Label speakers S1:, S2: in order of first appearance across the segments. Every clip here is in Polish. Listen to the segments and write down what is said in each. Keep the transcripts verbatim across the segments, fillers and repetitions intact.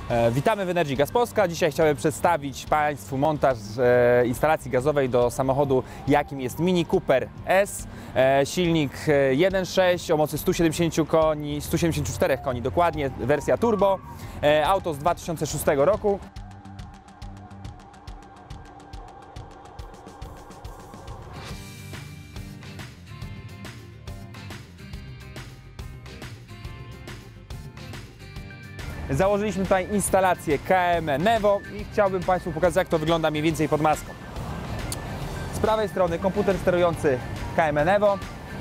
S1: E, witamy w Energy Gas Polska. Dzisiaj chciałem przedstawić Państwu montaż e, instalacji gazowej do samochodu, jakim jest Mini Cooper S. E, silnik jeden przecinek sześć o mocy stu siedemdziesięciu koni, stu siedemdziesięciu czterech koni dokładnie, wersja turbo. E, auto z dwa tysiące szóstego roku. Założyliśmy tutaj instalację K M E Nevo i chciałbym Państwu pokazać, jak to wygląda mniej więcej pod maską. Z prawej strony komputer sterujący K M E Nevo.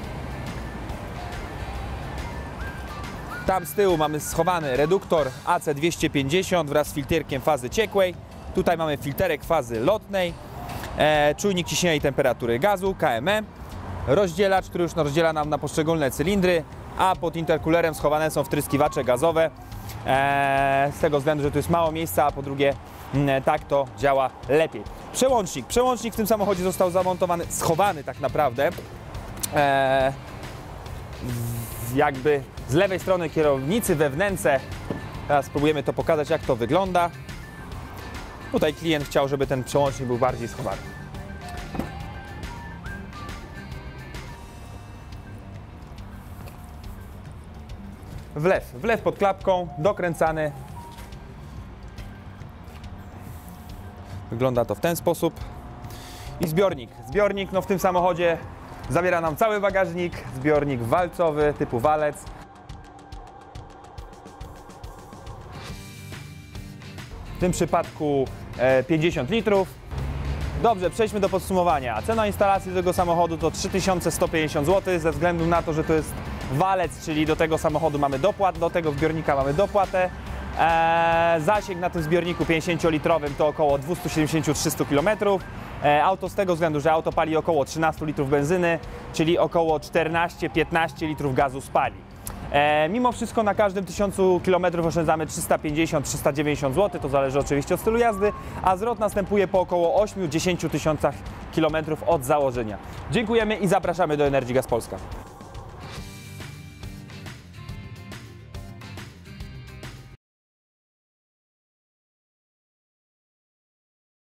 S1: Tam z tyłu mamy schowany reduktor A C dwieście pięćdziesiąt wraz z filterkiem fazy ciekłej. Tutaj mamy filterek fazy lotnej, e, czujnik ciśnienia i temperatury gazu K M E, rozdzielacz, który już rozdziela nam na poszczególne cylindry, a pod interkulerem schowane są wtryskiwacze gazowe. Eee, z tego względu, że tu jest mało miejsca, a po drugie m, tak to działa lepiej. Przełącznik. Przełącznik w tym samochodzie został zamontowany, schowany tak naprawdę eee, w, jakby z lewej strony kierownicy we wnęce. Teraz spróbujemy to pokazać, jak to wygląda. Tutaj klient chciał, żeby ten przełącznik był bardziej schowany. Wlew, wlew pod klapką, dokręcany. Wygląda to w ten sposób. I zbiornik. Zbiornik no w tym samochodzie zawiera nam cały bagażnik. Zbiornik walcowy typu walec. W tym przypadku e, pięćdziesiąt litrów. Dobrze, przejdźmy do podsumowania. Cena instalacji tego samochodu to trzy tysiące sto pięćdziesiąt złotych, ze względu na to, że to jest walec, czyli do tego samochodu mamy dopłat, do tego zbiornika mamy dopłatę. Eee, zasięg na tym zbiorniku pięćdziesięciolitrowym to około dwieście siedemdziesiąt do trzystu kilometrów. Eee, auto z tego względu, że auto pali około trzynaście litrów benzyny, czyli około czternaście do piętnastu litrów gazu spali. E, mimo wszystko na każdym tysiącu kilometrów oszczędzamy trzysta pięćdziesiąt do trzystu dziewięćdziesięciu złotych, to zależy oczywiście od stylu jazdy, a zwrot następuje po około ośmiu do dziesięciu tysiącach kilometrów od założenia. Dziękujemy i zapraszamy do Energy Gas Polska.